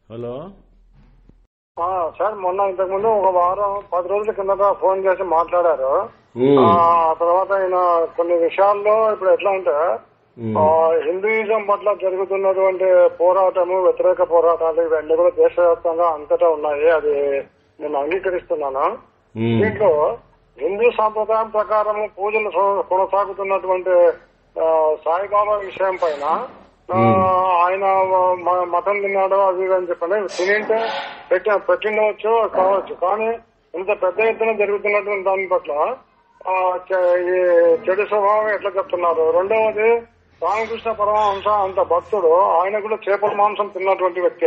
Hello sir, మొన్న ఇంతకుముందు ఒక వారం 10 రోజుల కిందట ఫోన్ చేసి మాట్లాడారు. ఆ తర్వాత ఆయన కొన్ని విషయాల్లో ఇప్పుడు ఎట్లా అంటే హిందూయిజం పట్ల జరుగుతున్నటువంటి పోరాటము, వ్యతిరేక పోరాటాలు ఇవన్నీ కూడా దేశవ్యాప్తంగా అంతటా ఉన్నాయి. అది నేను అంగీకరిస్తున్నాను. దీంట్లో హిందూ సాంప్రదాయం ప్రకారము పూజలు కొనసాగుతున్నటువంటి సాయిబాబా విషయం పైన ఆయన మటన్ తిన్నాడో అది అని చెప్పండి తినింటే పెట్టిండవచ్చు కావచ్చు. కానీ ఇంత పెద్ద ఎత్తున జరుగుతున్నటువంటి దాని పట్ల ఈ చెడు స్వభావం ఎట్లా చెప్తున్నారు. రెండవది, రామకృష్ణ పరమహంస అంత భక్తుడు, ఆయన కూడా చేపల మాంసం తిన్నటువంటి వ్యక్తే.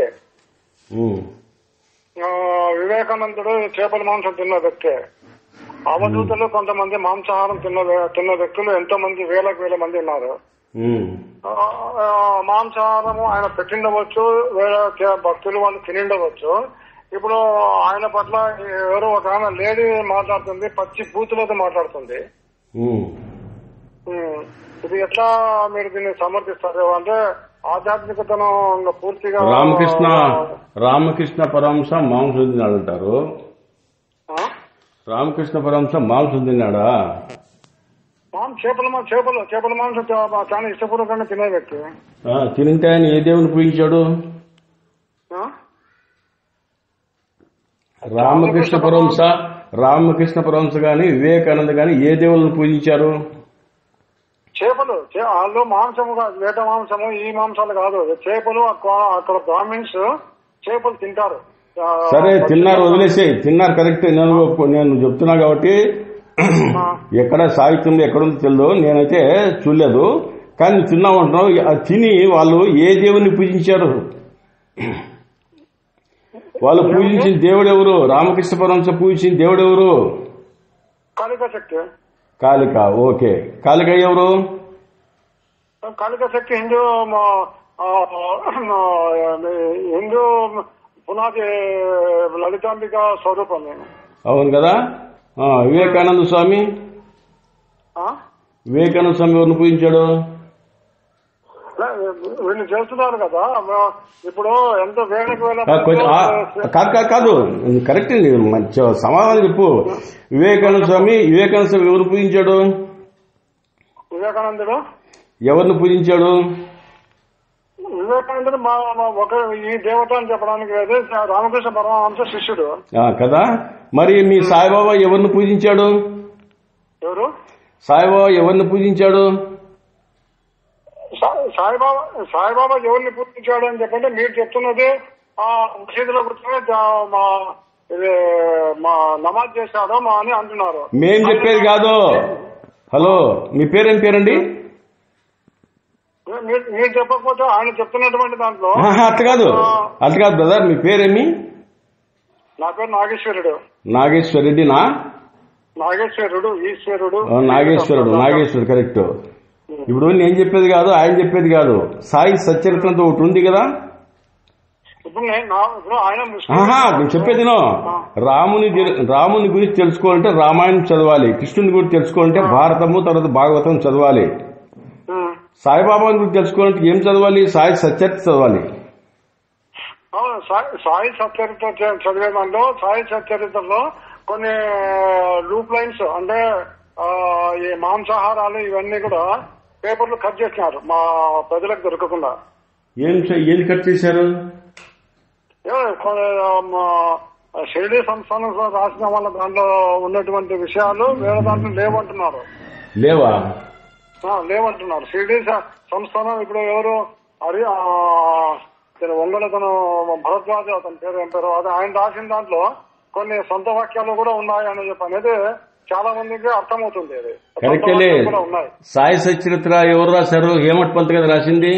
వివేకానందుడు చేపల మాంసం తిన్న వ్యక్తే. అవధూతలు కొంతమంది మాంసాహారం తిన్న వ్యక్తులు ఎంతో మంది, వేల మంది ఉన్నారు. మాంసాహారము ఆయన పెట్టిండవచ్చు, వేరే భక్తులు వాళ్ళు తినిండవచ్చు. ఇప్పుడు ఆయన పట్ల ఎవరో ఒక ఆమె లేడీ మాట్లాడుతుంది, పచ్చి బూతులతో మాట్లాడుతుంది. ఇది ఎట్లా మీరు దీన్ని సమర్థిస్తారు? అంటే ఆధ్యాత్మికతను పూర్తిగా రామకృష్ణ పరమహంస మాంసం తిన్నాడు అంటారు. రామకృష్ణ పరమహంస మాంసం తిన్నాడా? చేపల మాంసం చాలా ఇష్టపూర్వకంగా తినే వ్యక్తి. తినింటే ఆయన ఏ దేవుని పూజించాడు? రామకృష్ణ పరమహంస గాని వివేకానంద గాని ఏ దేవులను పూజించారు? చేపలు. వాళ్ళు మాంసము వేట మాంసము ఈ మాంసాలు కాదు, చేపలు. అక్కడ బ్రాహ్మిన్స్ చేపలు తింటారు. సరే, తిన్నారు, వదిలేసి తిన్నారు, కరెక్ట్. నేను చెప్తున్నా కాబట్టి ఎక్కడ సాహిత్యంలో ఎక్కడుందో తెలియదు, నేనైతే చూడలేదు. కానీ తిన్నావు అంటున్నావు. తిని వాళ్ళు ఏ దేవుని పూజించారు? వాళ్ళు పూజించిన దేవుడెవరు? రామకృష్ణ పరమహంస పూజించిన దేవుడెవరు? కాళికా శక్తి. కాళిక. ఓకే, కాళిక ఎవరు? కాళికా శక్తి హిందూ పునాది లలితాంబిక స్వరూపం. అవును కదా. వివేకానంద స్వామి ఎవరిని పూజించాడు? వీళ్ళు చేస్తున్నారు కదా ఇప్పుడు. ఎంత కాదు, కరెక్ట్ అండి. మంచి సమాధానం చెప్పు. వివేకానంద స్వామి ఎవరిని పూజించాడు? వివేకానందుడు ఎవరిని పూజించాడు? వివేకానందుడు ఒక ఈ దేవత అని చెప్పడానికి లేదు, రామకృష్ణ పరమహంస శిష్యుడు కదా. మరి మీ సాయిబాబా ఎవరిని పూజించాడు? ఎవరు? సాయిబాబా ఎవరిని పూజించాడు? సాయిబాబా ఎవరిని పూజించాడు అని చెప్పంటే మీరు చెప్తున్నది మసీదులో కూర్చొని మా నమాజ్ చేశాడో మా అని అంటున్నారు. మేం చెప్పేది కాదు. హలో, మీ పేరేం పేరండి? మీరు చెప్పకపోతే ఆయన చెప్తున్నటువంటి దాంట్లో అట్లా కాదు బ్రదర్. మీ పేరేమి? నా పేరు నాగేశ్వరుడు. నాగేశ్వరరెడ్డినా? నాగేశ్వరుడు కరెక్ట్. ఇప్పుడు నేను చెప్పేది కాదు, ఆయన చెప్పేది కాదు. సాయి సచ్చరిత్రంతో ఒకటి ఉంది కదా. నేను చెప్పేది రాముని గురించి తెలుసుకోవాలంటే రామాయణం చదవాలి, కృష్ణుని గురించి తెలుసుకోవాలంటే భారతము, తర్వాత భాగవతం చదవాలి. సాయిబాబా గురించి తెలుసుకోవాలంటే ఏం చదవాలి? సాయి సచ్చరిత్ర చదవాలి. సాయి సచ్చరిత్ర చదివే దాంట్లో సాయి సచ్చరిత్రలో కొన్ని లూప్ లైన్స్ అంటే ఈ మాంసాహారాలు ఇవన్నీ కూడా పేపర్లు కట్ చేసినారు మా ప్రజలకు దొరకకుండా. ఏం కట్ చేశారు? షిరిడీ సంస్థానం రాసిన వాళ్ళ దాంట్లో ఉన్నటువంటి విషయాలు వేరే దాంట్లో లేవంటున్నారు. లేవంటున్నారు. షిరిడీ సంస్థానం ఇప్పుడు ఎవరు ఒంగోలు తను భరద్వాజ, అతని పేరు ఏం పేరు, అది ఆయన రాసిన దాంట్లో కొన్ని సొంత వాక్యాలు కూడా ఉన్నాయని చెప్పి అనేది చాలా మందికి అర్థమవుతుంది. అది కరెక్టే. సాయి సచరిత్ర ఎవరు రాశారు? హేమట్ పంత్ కదా రాసింది.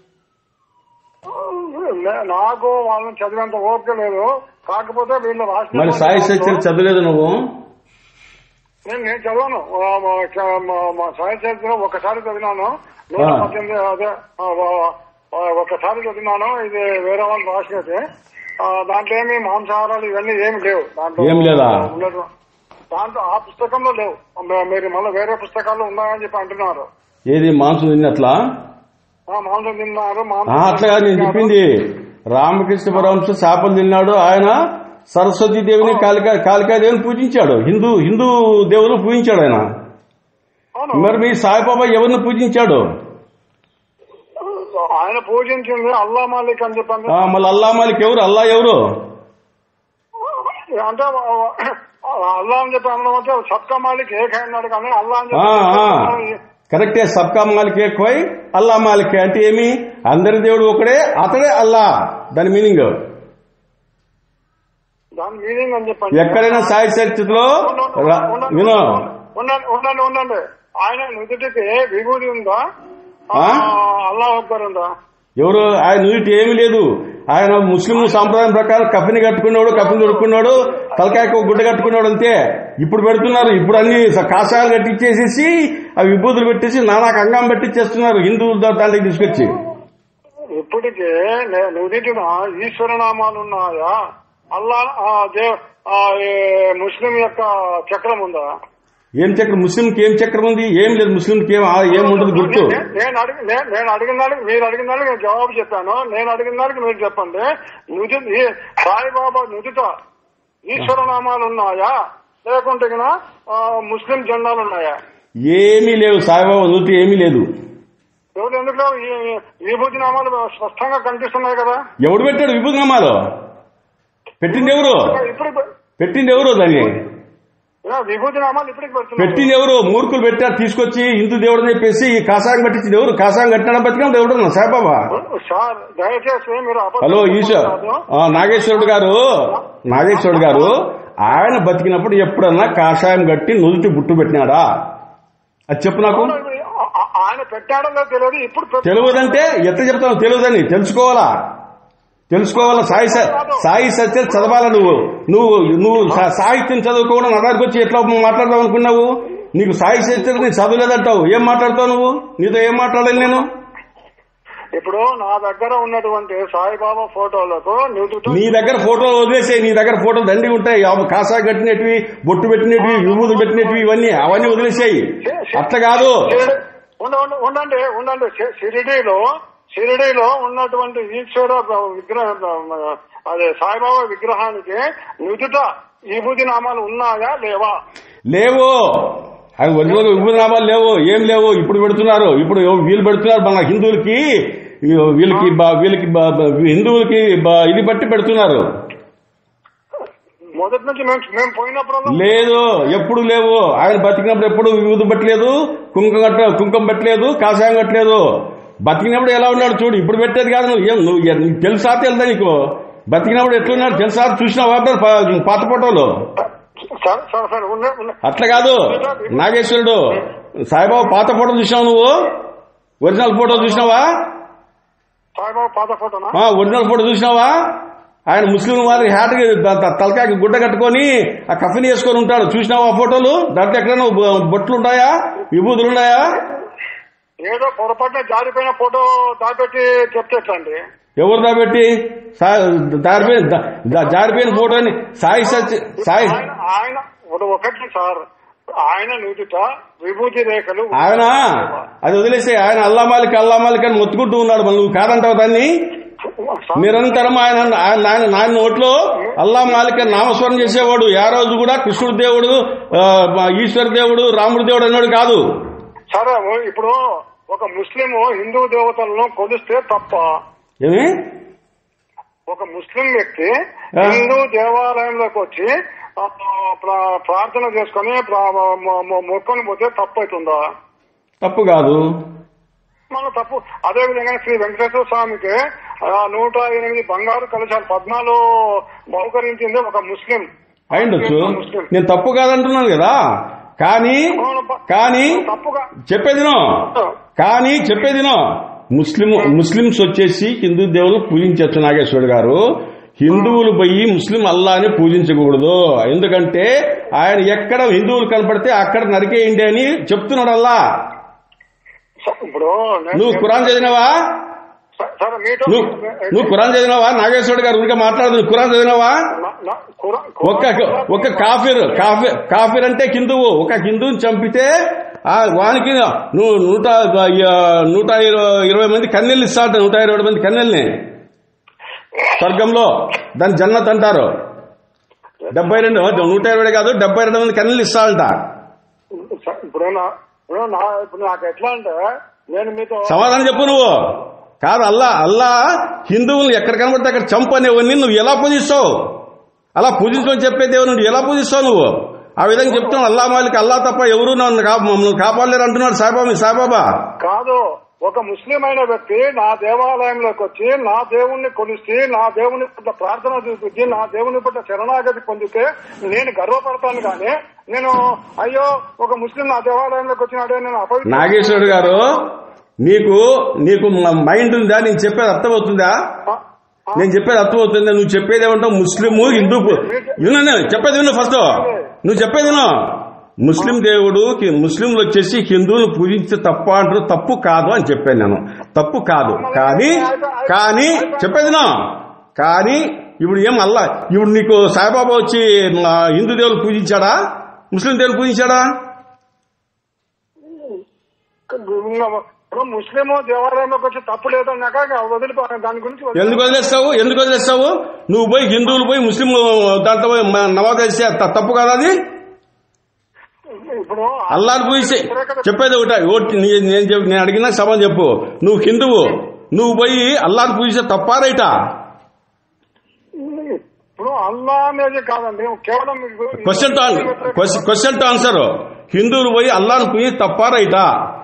నాకు వాళ్ళని చదివేంత ఓపిక లేదు. కాకపోతే వీళ్ళు రాసిన మరి సాయి సచరిత్ర చదవలేదు నువ్వు? నేను చదివాను. సాయి చరిత్ర ఒకసారి చదివినాను. 118 అదే ఒకసారి చదివినాను. ఇది వేరే వాళ్ళు రాసినది. దాంట్లో ఏమి మాంసాహారాలు ఇవన్నీ ఏమి లేవు. దాంట్లో ఆ పుస్తకంలో లేవు. మీరు మళ్ళీ వేరే పుస్తకాల్లో ఉన్నాయని చెప్పి అంటున్నారు. ఏది మాంసం తిన్నట్లా? మాంసం తిన్నారు. అట్లా నేను చెప్పింది రామకృష్ణ పరమహంస శాపం తిన్నాడు. ఆయన సరస్వతీ దేవిని కాళికాదేవిని పూజించాడు. హిందూ దేవులు పూజించాడు ఆయన. మరి మీ సాయిబాబా ఎవరిని పూజించాడు? ఆయన పూజించింది అల్లా మాలిక్ అని చెప్పండి. మళ్ళీ అల్లా మాలిక్ ఎవరు? అల్లా ఎవరు అంటే అల్లా అని చెప్పి అనడం అంటే సబ్కా మాలిక్ ఏకైనాడు కానీ అల్లా అని చెప్పి కరెక్టే. సబ్కా మాలిక్ ఏకై అల్లా మాలిక్ అంటే ఏమి? అందరి దేవుడు ఒకడే, అతడే అల్లా. దాని మీనింగ్ అని చెప్పండి. ఎక్కడైనా సాయి చరిత్రలో వినో ఉండండి. ఆయన నుదుటికి విభూతి ఉందా? అల్లా అక్బర్ ఉందా? ఎవరు? ఆయన నుదుటి ఏమీ లేదు. ఆయన ముస్లిం సాంప్రదాయం ప్రకారం కఫిని కట్టుకున్నాడు, కఫిని దొరుకున్నాడు, తలకాయకు గుడ్డ కట్టుకున్నాడు అంతే. ఇప్పుడు పెడుతున్నారు. ఇప్పుడు అన్ని కాషాయాలు కట్టించేసేసి ఆ విభూతులు పెట్టేసి నానా కంగం పెట్టించేస్తున్నారు హిందువుల దాంట్లోకి తీసుకొచ్చి. ఇప్పటికే నుదిటిన ఈశ్వరనామాలు ఉన్నాయా? అల్లా ముస్లిం యొక్క చక్రం ఉందా? ఏం చక్రం? ముస్లింకి ఏం చక్రం ఉంది? ఏం లేదు. ముస్లింకి ఏం ఉండదు గుర్తు. నేను అడిగిన దానికి మీరు అడిగిన దానికి నేను జవాబు చెప్పాను. నేను అడిగిన దానికి మీరు చెప్పండి. సాయిబాబా నుదుట ఈశ్వరనామాలు ఉన్నాయా లేకుంటే ముస్లిం జెండాలు ఉన్నాయా? ఏమీ లేవు. సాయిబాబా నుదుట ఏమీ లేదు. ఎవరు ఎందుకు విభూతి నామాలు స్పష్టంగా కనిపిస్తున్నాయి కదా? ఎవడు పెట్టాడు విభూతి నామాలు? పెట్టింది ఎవరు? పెట్టింది ఎవరు? దాన్ని విభూతి నామాలు ఇప్పటికి పెట్టింది ఎవరు? మూర్ఖులు పెట్టారు తీసుకొచ్చి హిందూ దేవుడు అని చెప్పేసి కాషాయం కట్టించింది ఎవరు? కాషాయం కట్టినా బతికినా ఎవడు? సాయిబాబా. దయచేసి మీరు హలో నాగేశ్వరుడు గారు ఆయన బతికినప్పుడు ఎప్పుడన్నా కాషాయం కట్టి నుదుటి బుట్టు పెట్టినాడా? అది చెప్పు నాకు. ఆయన పెట్టాడో తెలియదు. ఇప్పుడు తెలియదంటే ఎట్లా చెప్తాను? తెలియదని తెలుసుకోవాలా. సాయి సత్యం చదవాలా. నువ్వు సాహిత్యం చదువుకోవడం నా దగ్గరకు వచ్చి ఎట్లా మాట్లాడదాం అనుకున్నావు? నీకు సాయి సత్యం నీ చదువులేదంటావు. ఏం మాట్లాడతావు నువ్వు? నీతో ఏం మాట్లాడాలి నేను? ఇప్పుడు నా దగ్గర ఉన్నటువంటి సాయిబాబా ఫోటోలకు నీ దగ్గర ఫోటోలు వదిలేసే. నీ దగ్గర ఫోటోలు దండి ఉంటాయి. కాసా కట్టినవి, బొట్టు పెట్టినవి, విభూతులు పెట్టినవి, అవన్నీ వదిలేసాయి. అట్లా కాదు. ఉండండి. షిరిడీలో ఉన్నటువంటి ఈశ్వర విగ్రహం, అదే సాయిబాబా విగ్రహానికి నుదుట విభూతి నామాలు ఉన్నాయా లేవా? లేవు. అవి ఒరిజినల్ విభూతి నామాలు లేవు. ఏం లేవు. ఇప్పుడు పెడుతున్నారు. ఇప్పుడు వీళ్ళు పెడుతున్నారు. మన హిందువులకి హిందువులకి ఇది బట్టి పెడుతున్నారు. మొదటి నుంచి మేము పోయినప్పుడు లేదు. ఎప్పుడు లేవు. ఆయన బతికినప్పుడు ఎప్పుడు విభూతి పెట్టలేదు, కుంకుమ పెట్టలేదు, కాషాయం కట్టలేదు. బతికినప్పుడు ఎలా ఉన్నాడు చూడు. ఇప్పుడు పెట్టేది కాదు. నువ్వు తెలుసా? తెలుదా నీకు? బతికినప్పుడు ఎట్లున్నాడు తెలుసా? చూసినావా పాత ఫోటోలు? అట్లా కాదు నాగేశ్వరుడు. సాయిబాబా పాత ఫోటో చూసినావు నువ్వు? ఒరిజినల్ ఫోటో చూసినావా? ఒరిజినల్ ఫోటో చూసినావా? ఆయన ముస్లిం వారికి హ్యాట్కి తలకాయకి గుడ్డ కట్టుకొని ఆ కఫిని వేసుకొని ఉంటాడు. చూసినావా ఆ ఫోటోలు? దాంట్లో ఎక్కడైనా బొట్లు ఉంటాయా? విభూతులు ఉన్నాయా? ఏదో పొరపాటున జారిపోయిన ఫోటో దాపెట్టి చెప్తేటండి. ఎవరు దాపెట్టి? జారిపోయిన ఫోటోని సాయి ఆయన ఒకటి సార్. ఆయన నుదుట విభూతి రేఖలు ఆయన అది వదిలేసి ఆయన అల్లా మాలిక్ అని మొత్తుకుంటూ ఉన్నాడు. మళ్ళీ నువ్వు కాదంటావు దాన్ని. నిరంతరం ఆయన నోట్లో అల్లా మాలిక్ అని నామస్మరణ చేసేవాడు. ఆ రోజు కూడా కృష్ణుడు దేవుడు, ఈశ్వర దేవుడు, రాముడు దేవుడు అన్నాడు కాదు. సరే, ఇప్పుడు ఒక ముస్లిం హిందూ దేవతలను కొలిస్తే తప్ప? ఏమి? ఒక ముస్లిం వ్యక్తి హిందూ దేవాలయంలోకి వచ్చి ప్రార్థన చేసుకుని మొక్కని పోతే తప్పు అవుతుందా? తప్పు కాదు. మన తప్పు. అదేవిధంగా శ్రీ వెంకటేశ్వర స్వామికి 108 బంగారు కలశాలు 14 బహుకరించింది ఒక ముస్లిం అయిండొచ్చు. నేను తప్పు కాదంటున్నాను కదా. కానీ చెప్పేదినో ముస్లింస్ వచ్చేసి హిందూ దేవులను పూజించవచ్చు. నాగేశ్వరుడు గారు, హిందువులు పోయి ముస్లిం అల్లాని పూజించకూడదు. ఎందుకంటే ఆయన ఎక్కడ హిందువులు కనపడితే అక్కడ నరికేయండి అని చెప్తున్నాడు అల్లా. నువ్వు ఖురాన్ చదివినావా? నువ్వు ఖురాన్ చదివినావా? నాగేశ్వరుడు గారు ఊరికే మాట్లాడదు. ఖురాన్ చదివినావా? ఒక కాఫిర్ అంటే హిందువు. ఒక హిందువుని చంపితే వానికి నువ్వు 120 మంది కన్నెల్ని ఇస్తాడు. 120 మంది కన్నెల్ని. స్వర్గంలో. దాన్ని జన్నత్ అంటారు. 72 120 కాదు 72 మంది కన్నులు ఇస్తాడంట. ఇప్పుడు నాకు ఎట్లా అంటే నేను మీతో సమాధానం చెప్పు. నువ్వు కాదు అల్లా హిందువులు ఎక్కడ కనబడితే అక్కడ చంపనేవన్నీ నువ్వు ఎలా పూజిస్తావు? అలా పూజించమని చెప్పే దేవుడు నువ్వు ఎలా పూజిస్తావు? నువ్వు ఆ విధంగా చెప్తున్నావు. అల్లా మాలిక్ అల్లా తప్ప ఎవరు మమ్మల్ని కాపాడలేరు అంటున్నాడు సాయిబాబా. కాదు, ఒక ముస్లిం అయిన వ్యక్తి నా దేవాలయంలోకి వచ్చి నా దేవుణ్ణి కొలిసి నా దేవుని పట్ల ప్రార్థన చూపించి నా దేవుని పట్ల శరణాగతి పొందితే నేను గర్వపడతాను. కానీ నేను అయ్యో ఒక ముస్లిం నా దేవాలయంలోకి వచ్చినాడే నేను అపవిత్ర. నాగేశ్వరుడు గారు, నీకు మైండ్ ఉందా? నేను చెప్పేది అర్థమవుతుందా? నేను చెప్పేది అర్థమవుతుందా? నువ్వు చెప్పేది ఏమంటావు? ముస్లిము హిందూ చెప్పేది విను. ఫస్ట్ నువ్వు చెప్పేది విను. ముస్లిం దేవుడు ముస్లింలు వచ్చేసి హిందువులు పూజించే తప్ప అంటారు. తప్పు కాదు అని చెప్పాను నేను. తప్పు కాదు. కానీ చెప్పేది విను. కానీ ఇప్పుడు ఏం అల్లా ఇప్పుడు నీకు సాయిబాబా వచ్చి హిందూ దేవులు పూజించాడా? ముస్లిం దేవులు పూజించాడా? ముస్లిం దేవాలయంలోకి వచ్చి తప్పు లేదన్నాక వదిలిపో. దాని గురించి ఎందుకు వదిలేస్తావు? నువ్వు పోయి హిందువులు పోయి ముస్లిం దాంట్లో నమాజ్ చేస్తే తప్పు కాదా? అది ఇప్పుడు అల్లాని పూజిస్తే చెప్పేది ఒకటి. నేను అడిగినా సమాధానం చెప్పు. నువ్వు హిందువు, నువ్వు పోయి అల్లాని పూజిస్తే తప్పా రైటా? ఇప్పుడు అల్లా అనేది కాదండి, కేవలం క్వశ్చన్ టు ఆన్సర్. హిందువులు పోయి అల్లాని పూజి తప్పా రైటా?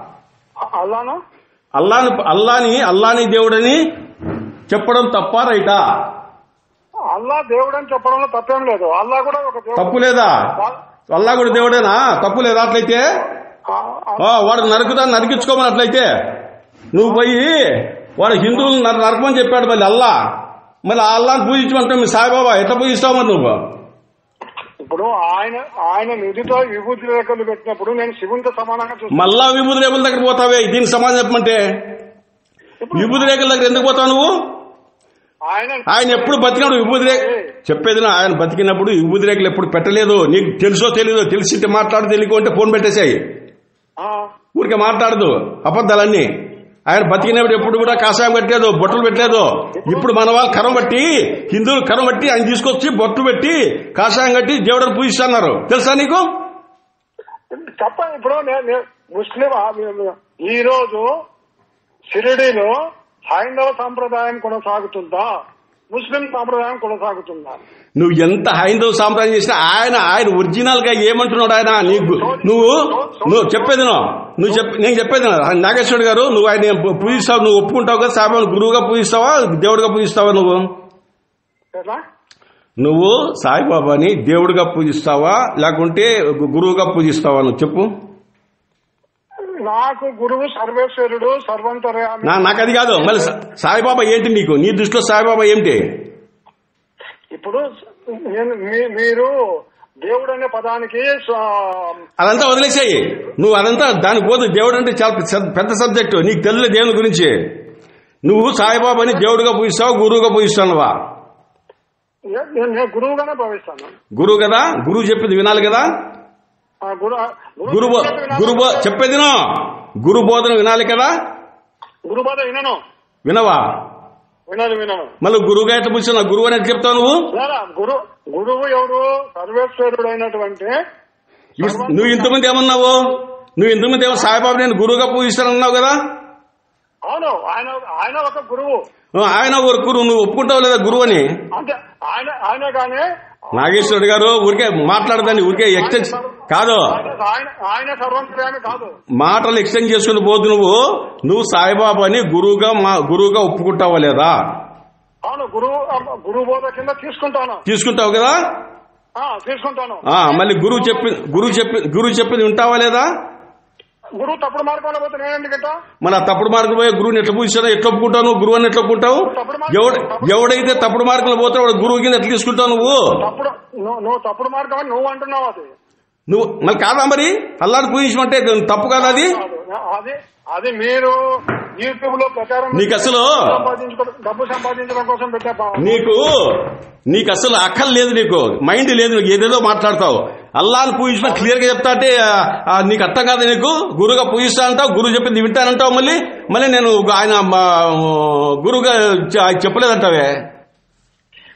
అల్లాని దేవుడని చెప్పడం తప్పా రైటా? అల్లా దేవుడని చెప్పడంలో తప్పేం లేదు. అల్లా కూడా ఒక తప్పు లేదా? అల్లా కూడా దేవుడేనా? తప్పు లేదా? అట్లయితే వాడు నరికించుకోమని అట్లయితే నువ్వు పోయి వాడు హిందువులు నరకమని చెప్పాడు. మళ్ళీ అల్లాని పూజించమంటావు. మీ సాయిబాబా ఎట్లా పూజిస్తావు మరి నువ్వు? ఇప్పుడు ఆయన నిధితో విభూతి రేఖలు పెట్టినప్పుడు నేను శివునితో సమానంగా చూస్తాను. మళ్ళా విభూతి రేఖల దగ్గర పోతావే? దీనికి సమాధానం చెప్పమంటే విభూతి రేఖల దగ్గర ఎందుకు పోతావు నువ్వు? ఆయన ఎప్పుడు బతికినప్పుడు విభూతి రేఖ చెప్పేది ఆయన బతికినప్పుడు విభూతి రేఖలు ఎప్పుడు పెట్టలేదు. నీకు తెలుసో తెలీదో? తెలిసింటే మాట్లాడు, తెలియకుంటే ఫోన్ పెట్టేసాయి. ఊరికే మాట్లాడదు అబద్ధాలన్నీ. ఆయన బతికినప్పుడు ఎప్పుడు కూడా కాషాయం కట్టలేదు, బొట్టలు పెట్టలేదు. ఇప్పుడు మన వాళ్ళు కరం బట్టి హిందువులు కరం బట్టి ఆయన తీసుకొచ్చి బొట్టు పెట్టి కాషాయం కట్టి దేవుడిని పూజిస్తున్నారు. తెలుసా నీకు? చెప్పండి. ఇప్పుడు ముస్లిం ఈ రోజు షిరిడీలో హైందవ సాంప్రదాయం కొనసాగుతుందా, ముస్లిం సాంప్రదాయం కొనసాగుతుందా? నువ్వు ఎంత హైందవ సాంప్రదాయం చేసినా ఆయన ఒరిజినల్ గా ఏమంటున్నాడు? ఆయన నువ్వు చెప్పేది నేను చెప్పేది నాగేశ్వరుడు గారు, నువ్వు ఆయన పూజిస్తావు, నువ్వు ఒప్పుకుంటావు కదా? సాయిబాబాను గురువుగా పూజిస్తావా, దేవుడిగా పూజిస్తావా? నువ్వు సాయిబాబాని దేవుడిగా పూజిస్తావా లేకుంటే గురువుగా పూజిస్తావా? నువ్వు చెప్పు. నాకు గురువు సర్వేశ్వరుడు, సర్వంతర్యామి. నాకు అది కాదు. మళ్ళీ సాయిబాబా ఏంటి నీకు? నీ దృష్టిలో సాయిబాబా ఏంటి? ఇప్పుడు మీరు దేవుడు అనే పదానికి అదంతా వదిలేసాయి. నువ్వు అదంతా దానికి పోదు. దేవుడు అంటే చాలా పెద్ద సబ్జెక్టు. నీకు తెలియదు దేవుని గురించి. నువ్వు సాయిబాబాని దేవుడిగా పూజిస్తావా, గురువుగా పూజిస్తావా? నేను గురువుగానే భావిస్తాను. గురువు కదా, గురువు చెప్పింది వినాలి కదా. గురు చెప్పేది గురు బోధన వినాలి కదా. గురు బోధన వినవా? వినను. మళ్ళీ గురువుగా ఎట్లా పూజిస్తావు? గురువు అనేది చెప్తావు నువ్వు. గురువు ఎవరు? సర్వేశ్వరుడు అయినటువంటి. నువ్వు ఇంతమంది ఏమన్నావు? ఏమో సాయిబాబు నేను గురువుగా పూజిస్తానన్నావు కదా. అవును, ఆయన ఒక గురువు. ఆయన ఒక గురువు. నువ్వు ఒప్పుకుంటావు లేదా గురువు అని? అంటే ఆయన కానీ నాగేశ్వరుడు గారు ఊరికే మాట్లాడదాన్ని ఊరికే ఎక్స్టెండ్ కాదు, ఆయన సర్వంతర్యామి కాదు. మాటలు ఎక్స్టెండ్ చేసుకుని పోదు. నువ్వు సాయిబాబాని గురువుగా ఒప్పుకుంటావా లేదా? అవును, గురువు బోధ కింద తీసుకుంటావు కదా. తీసుకుంటాను. మళ్ళీ గురువు చెప్పింది వింటావా లేదా? గురువు తప్పుడు మార్గంలో పోతే నేను ఎందుకంటా? మన తప్పుడు మార్గం పోయే గురువుని ఎట్లా పూజిస్తావు? ఎట్లా ఒప్పుకుంటావు? గురువు అని ఎట్లా ఒప్పుకుంటావు? ఎవడైతే తప్పుడు మార్గంలో పోతావు వాడు గురువు కింద ఎట్లా తీసుకుంటావు? నువ్వు తప్పుడు మార్గం అని నువ్వు అంటున్నావు. నువ్వు మళ్ళీ కాదా మరి? అల్లాని పూజించమంటే తప్పు కాదా అది? అది మీరు యూట్యూబ్ లో ప్రచారం నీకు అసలు డబ్బు సంపాదించడం కోసం పెట్టా. నీకు అసలు అక్కలు లేదు, నీకు మైండ్ లేదు. నీకు ఏదేదో మాట్లాడతావు. అల్లాని పూజించిన క్లియర్ గా చెప్తా అంటే నీకు అర్థం కాదు. నీకు గురువుగా పూజిస్తా అంటావు, గురువు చెప్పింది వింటానంటావు. మళ్ళీ నేను ఆయన గురువుగా చెప్పలేదంటావే.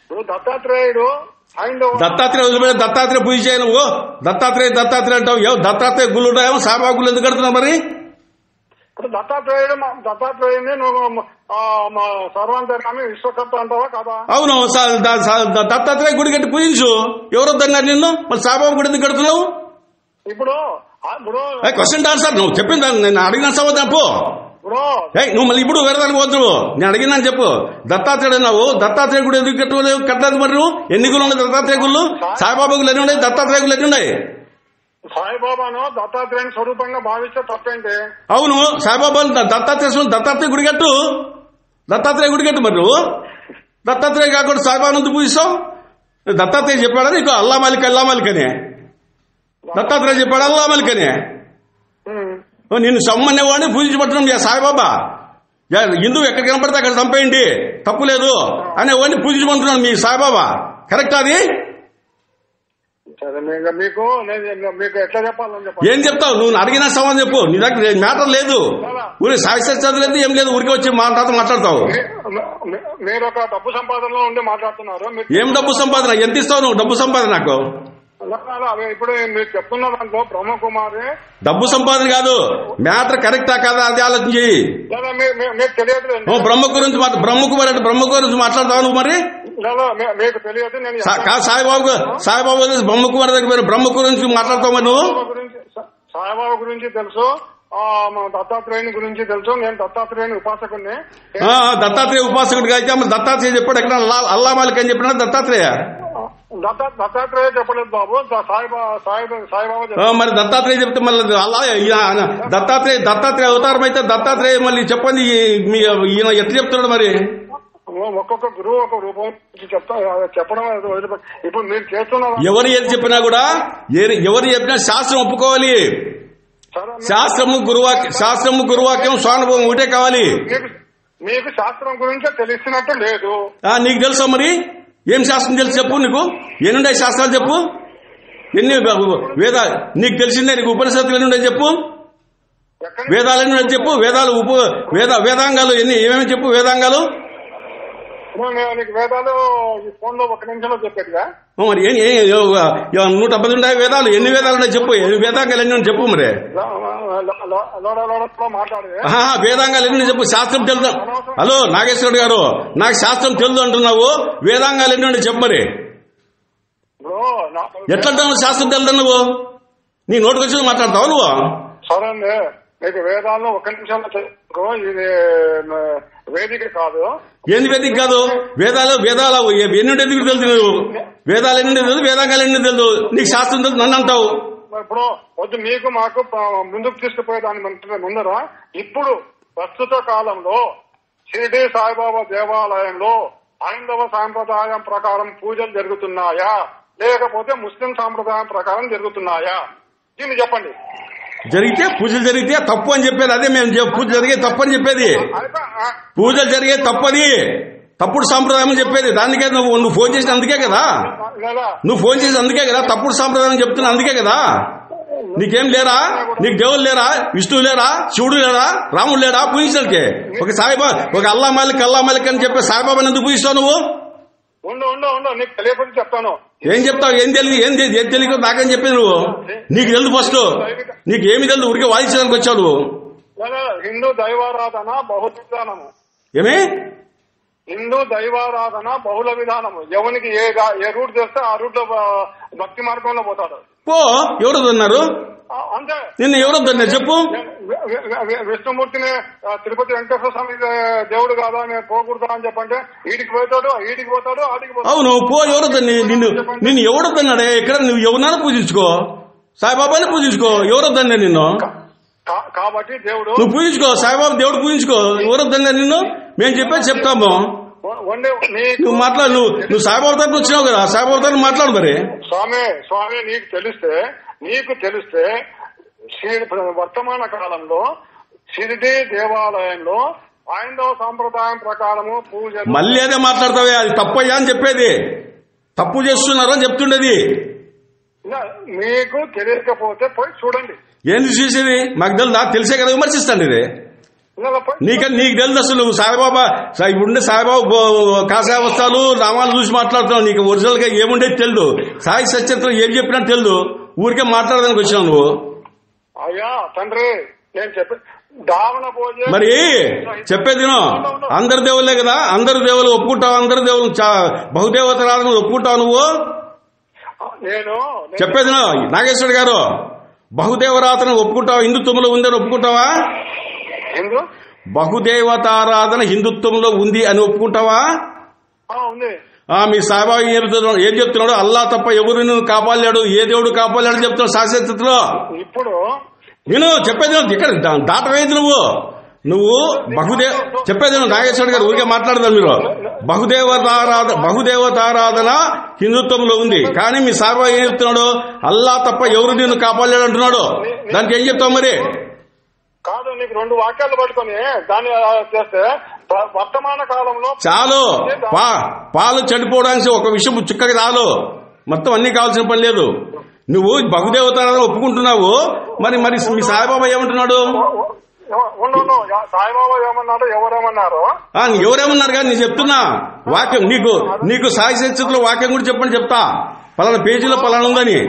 ఇప్పుడు దత్తాత్రేయుడు దత్తాత్రేయ వదిలిపెట్టి దత్తాత్రేయ పూజ చేయను దత్తాత్రేయ అంటావు దత్తాత్రేయ గుళ్ళు ఉంటాయేమో సాయిబాబా గుళ్ళు ఎందుకు కడుతున్నావు మరి? ఇప్పుడు దత్తాత్రేయుని నువ్వు సర్వాంతర్యామి విశ్వకర్త అంటావా కదా? అవును, దత్తాత్రేయ గుడి కట్టి పూజించు. ఎవరు వద్దన్నారు నిన్ను? మరి సాయిబాబా గుడి ఎందుకు కడుతున్నావు? ఇప్పుడు క్వశ్చన్ ఆన్సర్ నువ్వు చెప్పింది నేను అడిగిన సమాధానం చెప్పు. నువ్వు మళ్ళీ ఇప్పుడు వేరేదానికి పోతు. నేను అడిగినా చెప్పు. దత్తాత్రేయుడు అన్నావు, దత్తాత్రేయ గుడి ఎందుకు కట్టలేదు మరి నువ్వు? ఎన్ని గుళ్ళు ఉన్నాయి దత్తాత్రేయ గుళ్ళు? సాయిబాబా గుళ్ళు ఎన్ని ఉన్నాయి? దత్తాత్రేయ గుళ్ళు ఎన్ని ఉన్నాయి? సాయిబాబాను దత్తాత్రేయుని స్వరూపంగా భావిస్తే తప్పేంటి? అవును, సాయిబాబాను దత్తాత్రేయ గుడి కట్టు. దత్తాత్రేయ గుడి కట్టు. మరి నువ్వు దత్తాత్రేయ కాకుండా సాయిబాబా ఎందుకు పూజిస్తావు? దత్తాత్రేయ చెప్పాడా నీకు అల్లా మాలిక్ అని? దత్తాత్రేయ చెప్పాడు అల్లా మాలిక్ అని? నిన్ను సమ్మనేవాడిని పూజించబట్టడం సాయిబాబా. హిందువు ఎక్కడ కనపడితే అక్కడ చంపేయండి తప్పులేదు అనేవాడిని పూజించమంటున్నాడు మీ సాయిబాబా. కరెక్ట్ అది? మీకు ఎట్లా చెప్పాలని చెప్పాలి? ఏం చెప్తావు? నువ్వు అడిగిన సమాధానం చెప్పు. నీ దగ్గర మ్యాటర్ లేదు, ఊరి సాహిత్య చదువులేదు, ఏం లేదు. ఊరికి వచ్చి మాట్లాడతావు. మీరు ఒక డబ్బు సంపాదనలో ఉండి మాట్లాడుతున్నారు. ఏం డబ్బు సంపాదన? ఎంత ఇస్తావు నువ్వు డబ్బు సంపాదన? నాకు ఇప్పుడు మీరు చెప్తున్న దాంట్లో బ్రహ్మకుమారి డబ్బు సంపాదన కాదు. మ్యాటర్ కరెక్టా కాదా అది ఆలోచించి. మీకు తెలియదు బ్రహ్మకుమారి అంటే బ్రహ్మకుమారి గురించి మాట్లాడతావు నువ్వు మరి? మీకు తెలియదు. నేను సాయిబాబా బ్రహ్మకుమారి దగ్గర బ్రహ్మకుమారి గురించి మాట్లాడతావు మరి నువ్వు? సాయిబాబా గురించి తెలుసు, దత్తాత్రేయుని గురించి తెలుసు. నేను దత్తాత్రేయుని ఉపాసకుడిని. దత్తాత్రేయ ఉపాసకుడిగా అయితే దత్తాత్రేయ చెప్పాడు ఎక్కడ? అల్లా మాలిక్ అని చెప్పినా దత్తాత్రేయ? దత్తాత్రేయ చెప్పలేదు బాబు, సాయిబాబా. మరి దత్తాత్రేయ చెప్తే మళ్ళీ అలా దత్తాత్రేయ అవతారం అయితే దత్తాత్రేయ మళ్ళీ చెప్పండి ఈయన ఎట్లా చెప్తున్నాడు మరి? ఒక్కొక్క గురువు ఒక రూపం చెప్పడం. ఇప్పుడు మీరు చేస్తున్న ఎవరు ఏది చెప్పినా కూడా ఎవరు చెప్పినా శాస్త్రం ఒప్పుకోవాలి. శాస్త్రము గురువాక్యం స్వానుభవం ఒకటే కావాలి. మీకు శాస్త్రం గురించి తెలిసినట్టు లేదు. నీకు తెలుసా మరి? ఏం శాస్త్రం తెలుసు చెప్పు. నీకు ఎన్నుండే శాస్త్రాలు చెప్పు. ఎన్ని నీకు తెలిసిందే. నీకు ఉపనిషత్తులు ఎన్ని ఉండే చెప్పు. వేదాలు ఎన్ని ఉండే చెప్పు. వేదాంగాలు ఏమేమి చెప్పు. వేదాంగాలు వేదాలు ఫోన్ లో 1 నిమిషంలో చెప్పేట్టుగా మరి 150 ఉన్నాయి వేదాలు. ఎన్ని వేదాలు ఉన్నాయి చెప్పు. వేదాంగాలు ఎన్ని చెప్పు మరి. వేదాంగాలు ఎన్ని చెప్పు. శాస్త్రం తెలుసు. హలో నాగేశ్వరుడు గారు, నాకు శాస్త్రం తెలుసు అంటున్నావు. వేదాంగాలు ఎన్ని చెప్పు మరి. ఎట్లా శాస్త్రం తెలుసు నువ్వు? నీ నోటికి వచ్చి మాట్లాడతావు నువ్వు? సరే మీకు వేదాల్లో 1 నిమిషంలో చెప్పు. ఇది వేదిక కాదు. ఏంది వేదిక కాదు? వేదాలు ఎన్ని ఎందుకు తెలుసు నువ్వు? వేదాలు ఎన్ని తెలుసు, వేదాంగాలు ఎన్ని తెలుసు. నీకు శాస్త్రం తెలుసు నన్ను అంటావు. ఇప్పుడు వద్దు, మీకు మాకు ముందుకు తీసుకుపోయేదాని ముందర ఇప్పుడు ప్రస్తుత కాలంలో షిరిడి సాయిబాబా దేవాలయంలో హైందవ సాంప్రదాయం ప్రకారం పూజలు జరుగుతున్నాయా, లేకపోతే ముస్లిం సాంప్రదాయం ప్రకారం జరుగుతున్నాయా? దీన్ని చెప్పండి. జరిగితే పూజలు జరిగితే తప్పు అని చెప్పేది అదే. మేము పూజ జరిగే తప్పు అని చెప్పేది. పూజలు జరిగే తప్పది, తప్పుడు సాంప్రదాయం చెప్పేది. దానికే నువ్వు ఫోన్ చేసిన అందుకే కదా. నువ్వు ఫోన్ చేసి అందుకే కదా తప్పుడు సాంప్రదాయం చెప్తున్నా. అందుకే కదా. నీకేం లేరా? నీకు దేవుడు లేరా? విష్ణువు లేరా? శివుడు లేరా? రాముడు లేరా పూజించడానికి? ఒక సాయిబాబా, ఒక అల్లా మాలిక్ అని చెప్పి సాయిబాబాని ఎందుకు పూజిస్తావు నువ్వు? నీకు తెలియకుండా చెప్తాను. ఏం చెప్తావు? ఏం తెలియదు నాకని చెప్పేది నువ్వు. నీకు తెలుసు ఫస్ట్. నీకు ఏమి తెలుసు? ఊరికే వాదించడానికి వచ్చావు నువ్వు. హిందూ దైవారాధన బహుళ విధానము. ఏమి? హిందూ దైవారాధన బహుళ విధానము. ఎవరికి ఏ రూట్ చేస్తే ఆ రూట్ లో భక్తి మార్గంలో పోతాడు. ఎవరు అన్నారు? అంతే. నిన్న ఎవరు అన్నారు చెప్పు. విష్ణుమూర్తిని తిరుపతి వెంకటేశ్వర స్వామి దేవుడు కాదా, నేను పోకూడదా అని చెప్పంటే ఈడికి పోతాడు, ఆడికి పోతాడు. అవును ఎవరొద్దని నిన్ను ఎవరొద్దన్నాడే? ఇక్కడ నువ్వు ఎవరినైనా పూజించుకో, సాయిబాబాని పూజించుకో. ఎవరొద్దన్నా నిన్ను? కాబట్టి దేవుడు నువ్వు పూజించుకో, సాయిబాబా దేవుడు పూజించుకో. ఎవరొద్దన్నా నిన్ను? మేము చెప్పేది చెప్తాము. నువ్వు మాట్లాడు. నువ్వు సాయిబాబా తరపు వచ్చినావు కదా, సాయిబాబా తరపు మాట్లాడు మరి. స్వామి నీకు తెలిస్తే వర్తమాన కాలంలో షిరిడి దేవాలయంలో హైందవ సాంప్రదాయం ప్రకారము పూజ. మళ్ళీ అదే మాట్లాడతావే, అది తప్పయ్యా అని చెప్పేది. తప్పు చేస్తున్నారు అని చెప్తుండేది. మీకు తెలియకపోతే పోయి చూడండి. ఏంది చూసేది? మాకు తెలిసే కదా విమర్శిస్తాండి. ఇది నీకు తెలుసు అసలు నువ్వు సాయిబాబా ఇప్పుడుండే సాయిబాబా కాషాయ వస్త్రాలు నామాలు చూసి మాట్లాడుతున్నావు. నీకు ఒరిజినల్ గా ఏముండేది తెలియదు. సాయి సత్యత్వం ఏం చెప్పినా తెలియదు. ఊరికే మాట్లాడడానికి వచ్చినావు నువ్వు. అయ్యా తండ్రి నేను మరి చెప్పేది అందరి దేవుళ్ళే కదా, అందరి దేవులు ఒప్పుకుంటావు, అందరి దేవులు బహుదేవతరాలను ఒప్పుకుంటావు నువ్వు. చెప్పేది నాగేశ్వర గారు, బహుదేవరాధన ఒప్పుకుంటావా? హిందుత్వంలో ఉందని ఒప్పుకుంటావా? బహుదేవతారాధన హిందుత్వంలో ఉంది అని ఒప్పుకుంటావా? మీ సాయిబాబా ఏం చెప్తున్నాడు? అల్లా తప్ప ఎవరు నువ్వు కాపాడలేడు, ఏ దేవుడు కాపాడలేడు చెప్తున్నాడు శాశ్వతలో. ఇప్పుడు నేను చెప్పేది ఇక్కడ దాటవేది నువ్వు చెప్పేది నాగేశ్వర గారు ఊరికే మాట్లాడదాం. మీరు బహుదేవతారాధన హిందుత్వంలో ఉంది, కానీ మీ సాయిబాబా ఏం చెప్తున్నాడు? అల్లా తప్ప ఎవరు నిన్ను కాపాడలేడు అంటున్నాడు. దానికి ఏం చెప్తావు మరి? కాదు, నీకు 2 వాక్యాలు పట్టుకొని దాన్ని చేస్తే వర్తమాన కాలంలో చాలు. పాలు చెడిపోవడానికి ఒక విషయం చుక్కకి చాలు, మొత్తం అన్ని కావాల్సిన పని లేదు. నువ్వు బహుదేవతారాధన ఒప్పుకుంటున్నావు, మరి మీ సాయిబాబా ఏమంటున్నాడు? సాయిబాబా ఏమన్నాడు, ఎవరేమన్నారు? ఎవరేమన్నారు కానీ నేను చెప్తున్నా వాక్యం. నీకు సాయి సంస్కృతిలో వాక్యం కూడా చెప్పని చెప్తా. పలానా పేజీలో పలానా ఉందని.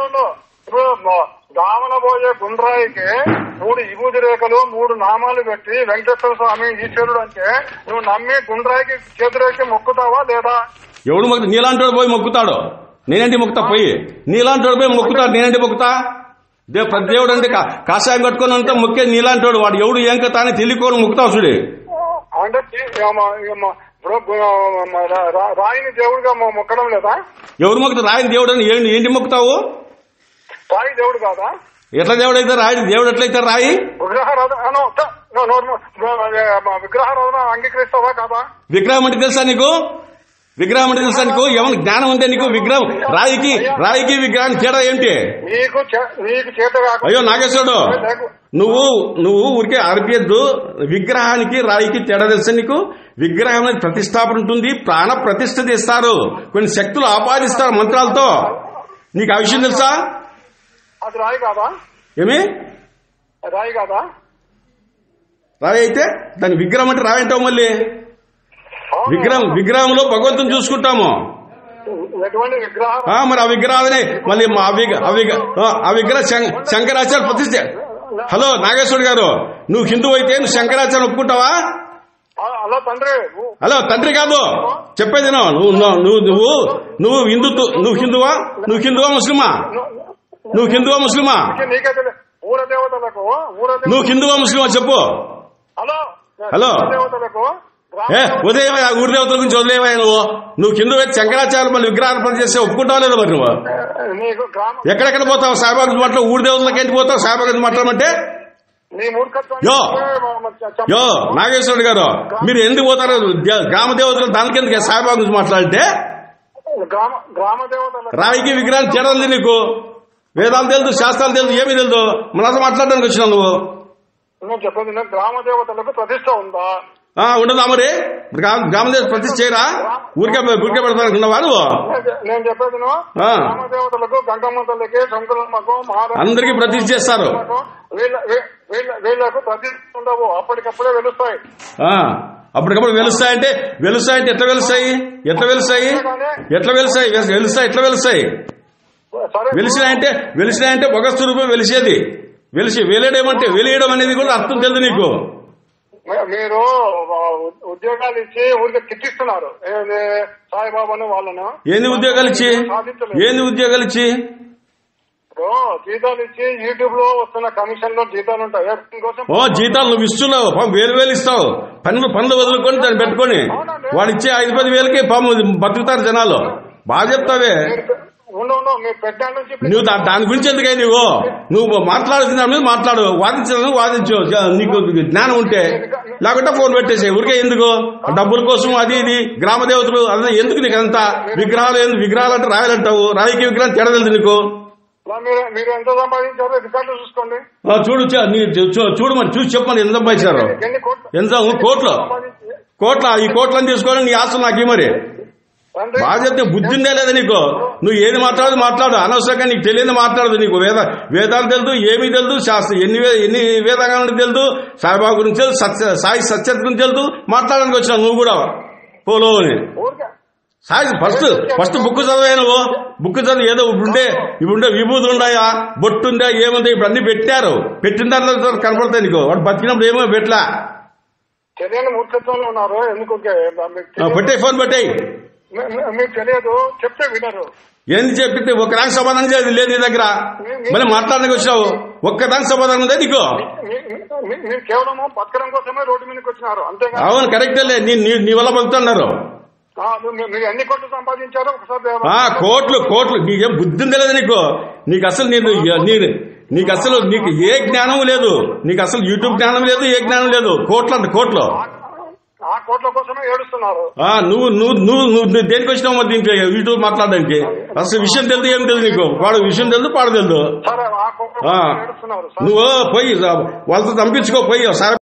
దామనబోయే గుండ్రాయికి 3 విభూతి రేఖలు 3 నామాలు పెట్టి వెంకటేశ్వర స్వామి ఈశ్వరుడు అంటే నువ్వు నమ్మి గుండ్రాయికి చేతురేకి మొక్కుతావా లేదా? ఎవడు మొక్కుతా? నీలాంటి పోయి మొక్కుతాడు, నేనేంటి మొక్కుతా? పోయి నీలాంటి పోయి మొక్కుతాడు, నేనేంటి మొక్కుతా? ప్రతి దేవుడు అంటే కాషాయం కట్టుకుని అంతా మొక్కే నీలాంటి వాడు ఎవడు ఏం కదా అని తెలియకోని మొక్కుతావు చూడే. అంటే రాయిని దేవుడుగా మొక్కడం లేదా? ఎవరు మొక్కుతా? రాయిని దేవుడు అని ఏంటి మొక్కుతావు? రాయి దేవుడు కాదా? ఎట్లా దేవుడు అయితే రాయి దేవుడు ఎట్లయితే రాయి? విగ్రహారాధన అంగీకరిస్తావా కాదా? విగ్రహం అంటే తెలుసా నీకు? విగ్రహం అంటే తెలుసా నీకు? ఏమన్నా జ్ఞానం ఉంటే నీకు? విగ్రహం రాయికి విగ్రహానికి తేడా ఏంటి? అయ్యో నాగేశ్వరుడు, నువ్వు ఊరికే అర్పియద్దు. విగ్రహానికి రాయికి తేడా తెలుసా నీకు? విగ్రహం అనేది ప్రతిష్టాపన ఉంటుంది, ప్రాణ ప్రతిష్ఠ చేస్తారు, కొన్ని శక్తులు ఆపాదిస్తారు మంత్రాలతో. నీకు ఆ విషయం తెలుసా? అది రాయి కాదా? ఏమి రాయి కాదా? రాయి అయితే దాని విగ్రహం అంటే రాయి అంటావు. మళ్ళీ విగ్రహంలో భగవంతుని చూసుకుంటాము. మరి ఆ విగ్రహాలనే మళ్ళీ ఆ విగ్రహ శంకరాచార్య ప్రతిష్ఠ. హలో నాగేశ్వర గారు, నువ్వు హిందువు అయితే నువ్వు శంకరాచార్య ఒప్పుకుంటావా? హలో తండ్రి కాదు చెప్పేది నువ్వు హిందువా? నువ్వు హిందువా ముస్లిమా? నువ్వు హిందువా ముస్లిమా? నువ్వు హిందువా ముస్లిమా చెప్పు. హలో ఉదయం ఊరి దేవతల గురించి వదిలేవా? నువ్వు హిందువు అయితే శంకరాచార్య మళ్ళీ విగ్రహాలు పని చేస్తే ఒప్పుకుంటావు లేదా? మరి నువ్వు ఎక్కడెక్కడ పోతావు? సాయిబాబా గురించి మాట్లాడు. ఊరి దేవతలకు ఏంటి పోతావు? సాయిబాబా గురించి మాట్లాడమంటే యో నాగేశ్వరుడు గారు, మీరు ఎందుకు పోతారు? గ్రామ దేవతలు దానికి ఎందుకు సాయిబాబా గురించి మాట్లాడితే? రాయికి విగ్రహాలు చేయడం నీకు వేదాలు తెలుసు, శాస్త్రాలు తెలుసు, ఏమీ తెలుసు, మనసు మాట్లాడడానికి వచ్చినావు నువ్వు. చెప్పండి, గ్రామ దేవతలకు ప్రతిష్ట ఉందా? ఉండదా? మరి గ్రామదేవత ప్రతిష్ఠ చేయరా? ఊరికే పెడతానుకున్నావా నువ్వు? నేను చెప్పేది గ్రామ దేవతలకు గంగమ్మ తల్లికి శంకరమ్మకు అందరికీ ప్రతిష్ఠ చేస్తారు. వీళ్ళకు ప్రతిష్ఠ ఉండవు, అప్పటికప్పుడే వెలుస్తాయి. అప్పటికప్పుడు వెలుస్తాయంటే ఎట్లా వెలుస్తాయి? వెలిసినాయంటే భగస్తు రూపం వెలిసేది. వెలియడం అనేది కూడా అర్థం తెలుసు నీకు. మీరు ఉద్యోగాలు ఇచ్చి ఊరికి తిట్టిస్తున్నారు సాయిబాబాను వాళ్ళను. ఏంది ఉద్యోగాలు ఇచ్చి? జీతాలు ఇచ్చి యూట్యూబ్ లో వస్తున్న కమిషన్ లో జీతాలు ఉంటాయి. జీతాలు నువ్వు ఇస్తున్నావు, వేలు ఇస్తావు. పనులు వదులుకొని దాన్ని పెట్టుకొని వాడు ఇచ్చే 5-10 వేలకి బతుకుతారు జనాలు. బాగా చెప్తావే నువ్వు. దాని గురించి ఎందుకై నువ్వు మాట్లాడుతున్నా మీద మాట్లాడు, వాదించు. నీకు జ్ఞానం ఉంటే, లేకుంటే ఫోన్ పెట్టేసే. ఊరికే ఎందుకు? డబ్బుల కోసం అది ఇది గ్రామ దేవతలు అదే ఎందుకు నీకు అంతా? విగ్రహాలు అంటే రాయాలంటావు, రాయికి విగ్రహం తెడదలదు నీకు. మీరు ఎంత సంపాదించారో రికార్డులు చూసుకోండి. చూడు మరి చూసి చెప్పండి ఎంత సంపాదించారు. ఎంత కోట్ల ఈ కోట్లని తీసుకొని నీ ఆస్తులు నాకు మరి బాగా చెప్తే బుద్ధి ఉందే లేదా నీకు? నువ్వు ఏది మాట్లాడు అనవసరంగా నీకు తెలియదు మాట్లాడదు. నీకు వేదాలు తెలుదు, ఏమీ తెలుదు, శాస్త్రం ఎన్ని వేదాలు తెలుదు, సాయిబాబా గురించి తెలుదు, సాయి సత్యత గురించి తెలుదు, మాట్లాడడానికి వచ్చినావు నువ్వు కూడా పోలో అని. సాయి ఫస్ట్ బుక్ చదివా నువ్వు? బుక్ చదివి ఏదో ఇప్పుడుండే విభూతి ఉన్నాయా, బొట్టు ఉందా, ఏముందా, ఇప్పుడు అన్ని పెట్టారు. పెట్టిన తర్వాత కనపడతాయి నీకు. వాడు బతికినప్పుడు ఏమో పెట్టలా. తెలియని మూర్ఖత్వంలో ఉన్నారు. ఎందుకు పెట్టాయి, ఫోన్ పెట్టాయి. మీకు తెలియదు, చెప్తే వినరు. ఏంది చెప్పితే ఒక్కదానికి సమాధానం లేదు నీ దగ్గర. మళ్ళీ మాట్లాడడానికి వచ్చినావు, ఒక్కదానికి సమాధానం ఉందే నీకు? మీరు కేవలం బతకడం కోసమే రోడ్డు మీదకి వచ్చినారు అంతేగా? అవును, కరెక్టేలే. నీ వల్ల బతుకుతున్నారు. మీరు ఎన్ని కోట్లు సంపాదించారో ఒకసారి. కోట్లు నీకేం బుద్ధి తెలియదు నీకు. నీకు అసలు నీకు ఏ జ్ఞానం లేదు. నీకు అసలు యూట్యూబ్ జ్ఞానం లేదు, ఏ జ్ఞానం లేదు. కోట్లు ఆ కోట్ల కోసమే ఏడుస్తున్నారు. నువ్వు దేనికి వచ్చినావు మరి దీంట్లో యూట్యూబ్ మాట్లాడడానికి? అసలు విషయం తెలుదు, ఏం తెలుదు నీకు. వాడు విషయం తెలుదు, పాడు తెలుదు. నువ్వు పోయి వాళ్ళతో చంపించుకో, పోయి